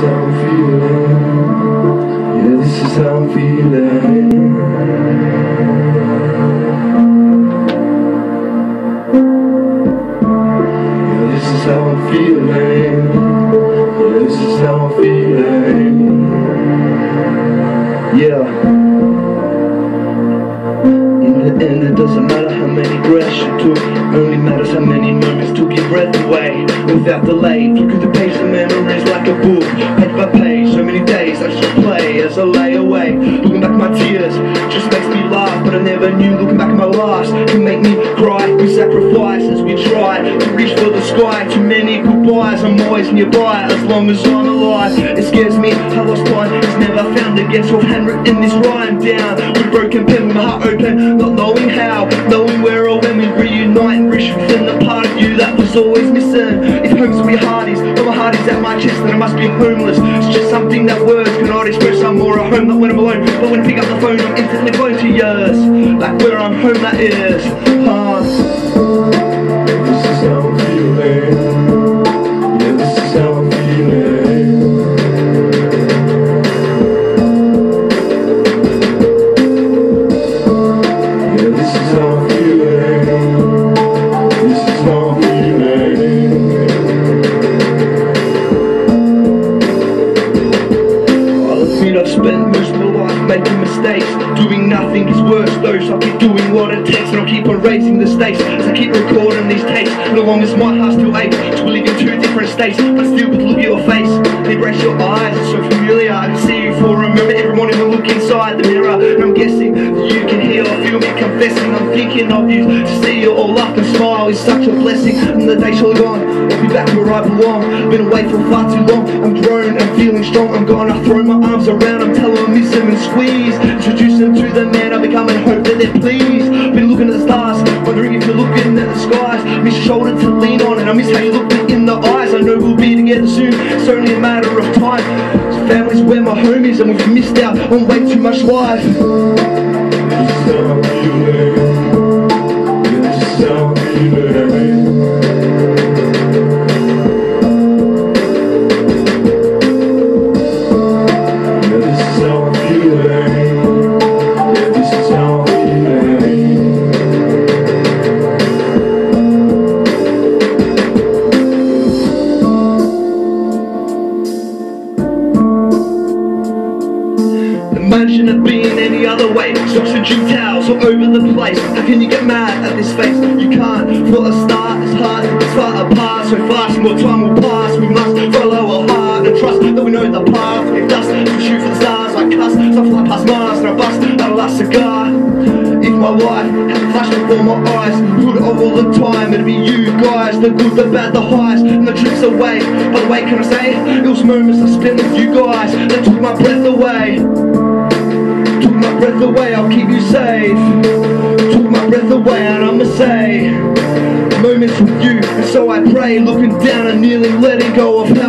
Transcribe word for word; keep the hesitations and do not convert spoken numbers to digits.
how I'm feeling. Yeah, this is how I'm feeling. Yeah, this is how I'm feeling. Yeah, this is how I'm feeling. Yeah. In the end, it doesn't matter how many breaths you took. Only matters how many moments took your breath away. Without delay, look at the page of memories like a book, page by page. So many days I just play as I lay away. Looking back at my tears just makes me laugh, but I never knew looking back at my last can make me cry. We sacrifice as we try to reach for the sky. Too many goodbyes, I'm always nearby as long as I'm alive. It scares me how lost time is never found again. So I've handwritten this rhyme down with a broken pen, with my heart open, not knowing how, knowing where or when we reunite and reach within the part of you that was always missing. If home's where your heart is, but my heart is at my chest, then I must be homeless. It's just something that words cannot express. I'm more at home than when I'm alone, but when I pick up the phone I'm instantly going to yours, like where I'm home that is. Huh. This is how I'm feeling. Yeah, this is how I'm feeling. Yeah, this is how I'm feeling. This is how I'm feeling. I'll admit I've spent most of my life making mistakes. Doing nothing is worse though, so I'll keep doing what it takes, and I'll keep on raising the stakes as I keep recording these tapes. No longer is my heart still ache, so we live in two different states, but still with look at your face and embrace your eyes. It's so familiar, I can see you for a moment every morning when I look inside the mirror, and I'm guessing that you can hear or feel me confessing. I'm thinking of you, to see you all up and smile is such a blessing. And the day's all gone, I'll be back where I belong. Been away for far too long, I'm grown, I'm feeling strong. I'm gonna throw my arms around them, tell them miss them and squeeze, introduce them to the man I become and hope that they're pleased. Been looking at the stars, wondering if you're looking at the skies. Miss your shoulder to lean on, and I miss how you look me in the eyes. I know we'll be together soon, it's only a matter of time. Family's where my home is, and we've missed out on way too much life. This is how I'm feeling. Yeah, this is how I'm feeling. Yeah, this is how I'm feeling. Yeah, this is how I'm feeling. Imagine it being any other way. Socks and gym towels all over the place. How can you get mad at this face? You can't. For a start, it's hard, it's far apart. So fast, more time will pass. We must follow our heart and trust that we know the path. If dust, we shoot for the stars like us. So fly past Mars and I bust out a last cigar. If my life had flashed before my eyes, put it all the time, it'd be you guys. The good, the bad, the highs, and the trips away. By the way, can I say, it was moments I spent with you guys that took my breath away. Took my breath away, I'll keep you safe. Took my breath away and I'ma say moments with you, and so I pray, looking down and kneeling, letting go of